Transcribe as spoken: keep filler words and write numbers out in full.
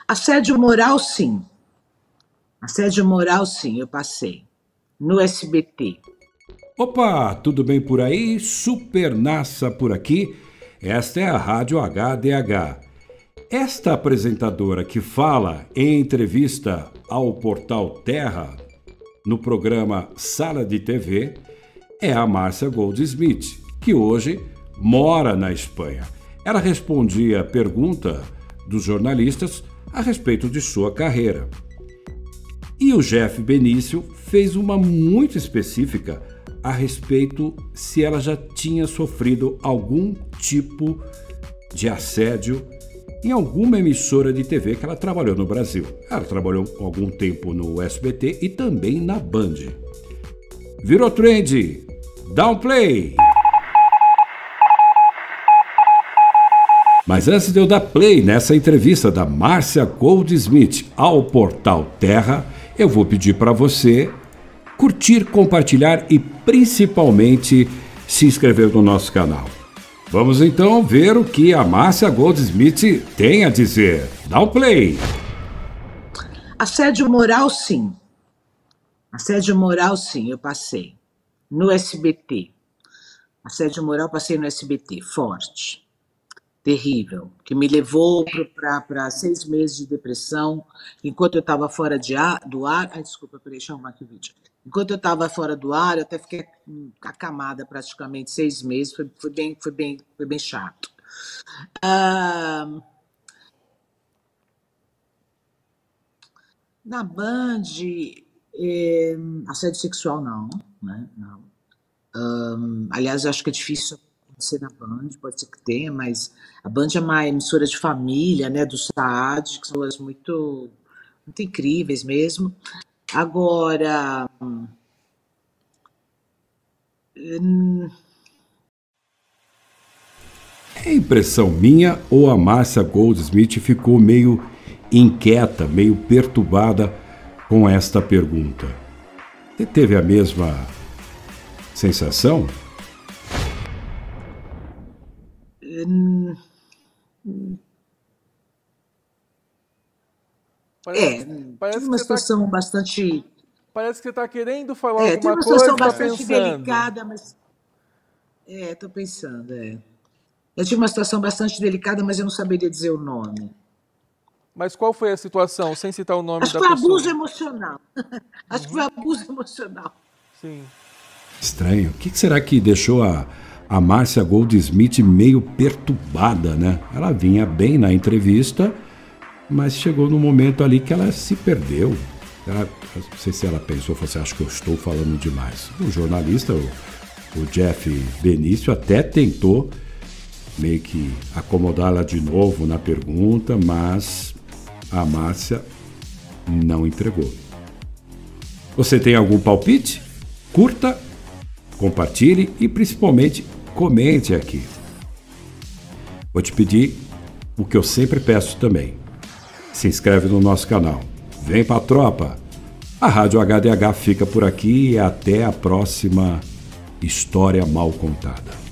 Assédio moral, sim. Assédio moral, sim, eu passei. No S B T. Opa, tudo bem por aí? Super Nassa por aqui. Esta é a Rádio H D H. Esta apresentadora que fala em entrevista ao portal Terra, no programa Sala de T V, é a Márcia Goldsmith, que hoje mora na Espanha. Ela respondia a pergunta dos jornalistas a respeito de sua carreira. E o Jeff Benício fez uma muito específica a respeito se ela já tinha sofrido algum tipo de assédio em alguma emissora de T V que ela trabalhou no Brasil. Ela trabalhou algum tempo no S B T e também na Band. Virou trend. Dá um play! Mas antes de eu dar play nessa entrevista da Márcia Goldsmith ao portal Terra, eu vou pedir para você curtir, compartilhar e principalmente se inscrever no nosso canal. Vamos então ver o que a Márcia Goldsmith tem a dizer. Dá um play! Assédio moral, sim. Assédio moral, sim, eu passei. No S B T. Assédio moral, passei no S B T. Forte. Terrível. Que me levou para seis meses de depressão. Enquanto eu estava fora de ar, do ar... Ai, desculpa, peraí, deixa eu arrumar aqui o vídeo. Enquanto eu estava fora do ar, eu até fiquei acamada praticamente seis meses. Foi, foi, bem, foi, bem, foi bem chato. Ah, na Band, é, assédio sexual não, né? Não. Um, aliás, eu acho que é difícil acontecer na Band, pode ser que tenha, mas a Band é uma emissora de família, né, do Saad, que são pessoas muito, muito incríveis mesmo. Agora, hum, É impressão minha ou a Márcia Goldsmith ficou meio inquieta, meio perturbada com esta pergunta? Você teve a mesma sensação? hum, Parece, é, parece tive uma que você tá, situação bastante... parece que você tá querendo falar É, tive alguma uma coisa situação e tá bastante pensando. delicada, mas... É, tô pensando, é. Eu tive uma situação bastante delicada, mas eu não saberia dizer o nome. Mas qual foi a situação, sem citar o nome Acho que da foi pessoa? abuso emocional. Acho que foi abuso emocional. Sim. Estranho. O que será que deixou a, a Márcia Goldsmith meio perturbada, né? Ela vinha bem na entrevista, mas chegou no momento ali que ela se perdeu. Ela, não sei se ela pensou, você acha que eu estou falando demais. O jornalista, o, o Jeff Benício, até tentou meio que acomodá-la de novo na pergunta, mas a Márcia não entregou. Você tem algum palpite? Curta, compartilhe e principalmente comente aqui. Vou te pedir o que eu sempre peço também. Se inscreve no nosso canal. Vem pra tropa. A Rádio H D H fica por aqui e até a próxima História Mal Contada.